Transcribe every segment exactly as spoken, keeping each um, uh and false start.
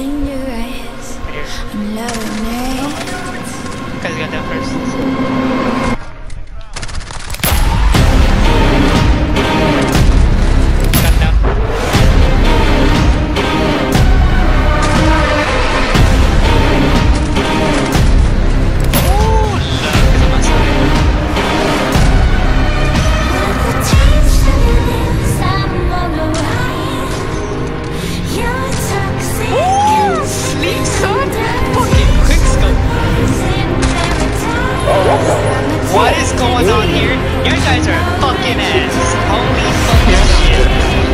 dangerous. I'm loving it. Guys got down first. Got down. Oh, look at my oh, sleep, son. Fucking quick scope. What is going on here? You guys are fucking ass. Holy fucking shit.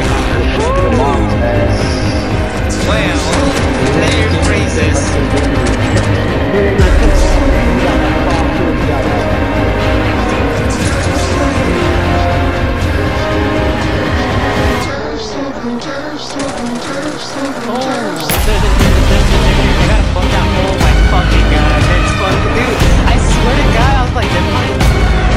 Well, player phrases. Oh, I gotta fuck that whole my fucking god. It's fucking dude. I swear to God, I was like, they're fucking.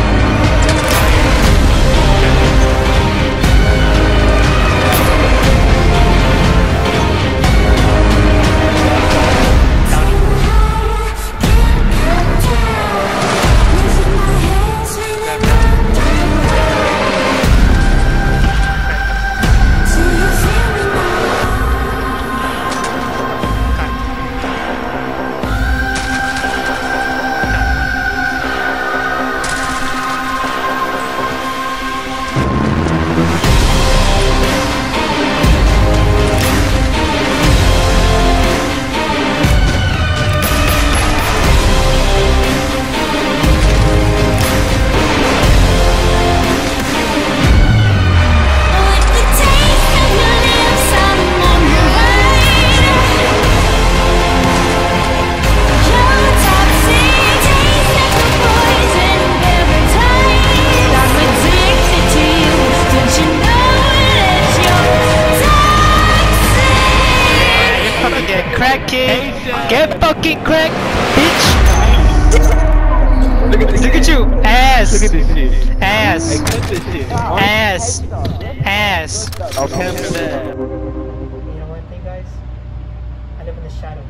Crackhead, get fucking cracked, bitch. Look at this. Look at you, ass. Look at this shit. Ass. Hey, cut this shit. Ass. Ass. I'll cancel that. You know one thing, guys? I live in the shadows.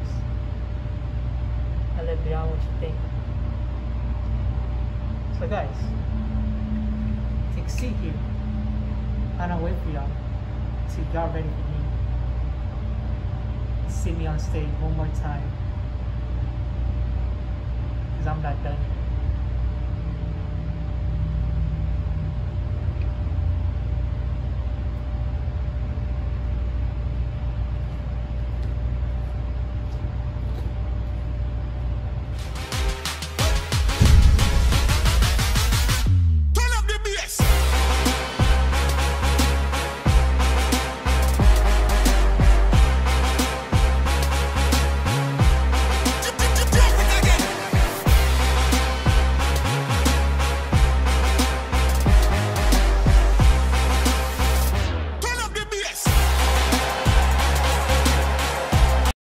I live beyond what you think. So, guys, take a seat here. I don't wait for y'all. See if y'all ready for me. See me on stage one more time. Because I'm not done yet.